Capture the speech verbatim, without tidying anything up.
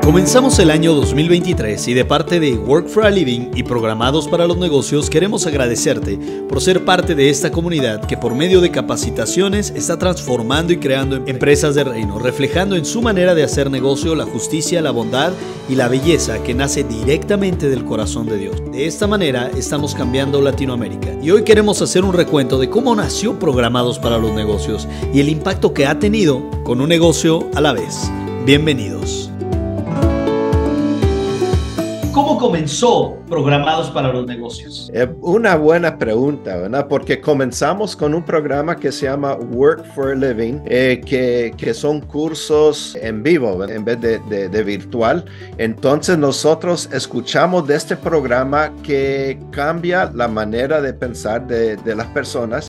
Comenzamos el año dos mil veintitrés y de parte de Work for a Living y Programados para los Negocios queremos agradecerte por ser parte de esta comunidad que por medio de capacitaciones está transformando y creando empresas de reino, reflejando en su manera de hacer negocio la justicia, la bondad y la belleza que nace directamente del corazón de Dios. De esta manera estamos cambiando Latinoamérica y hoy queremos hacer un recuento de cómo nació Programados para los Negocios y el impacto que ha tenido con un negocio a la vez. Bienvenidos. ¿Cómo comenzó Programados para los Negocios? Es una buena pregunta, ¿verdad? Porque comenzamos con un programa que se llama Work for a Living, eh, que, que son cursos en vivo, ¿verdad? En vez de, de, de virtual. Entonces nosotros escuchamos de este programa que cambia la manera de pensar de, de las personas